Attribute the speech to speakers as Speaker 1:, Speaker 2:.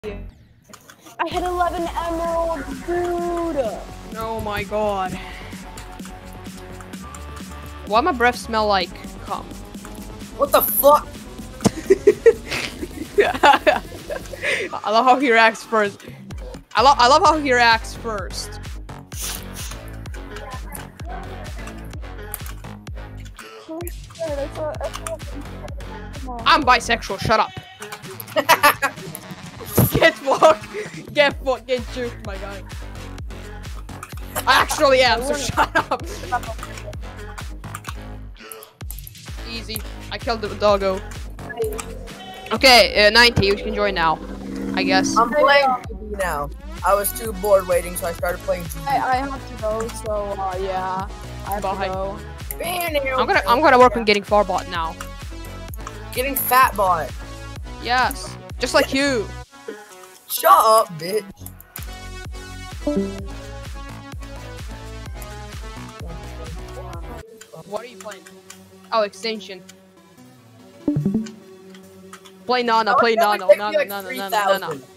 Speaker 1: I had 11 emeralds, dude.
Speaker 2: Oh my god. Why my breath smell like cum?
Speaker 3: What the fuck?
Speaker 2: I love how he reacts first. I love how he reacts first. I'm bisexual, shut up. Get fucked. Get juked, my guy. I actually am, so shut up. Easy. I killed the doggo. Okay, 90, you can join now, I guess.
Speaker 3: I'm playing GB now. I was too bored waiting, so I started playing GB.
Speaker 1: I have to go, so yeah. I have
Speaker 2: Bye.
Speaker 1: to go.
Speaker 2: I'm gonna work on getting farbot now.
Speaker 3: Getting fat bot.
Speaker 2: Yes, just like you.
Speaker 3: Shut up, bitch.
Speaker 2: What are you playing? Oh, Extinction. Play Nana, play Nana, Nana.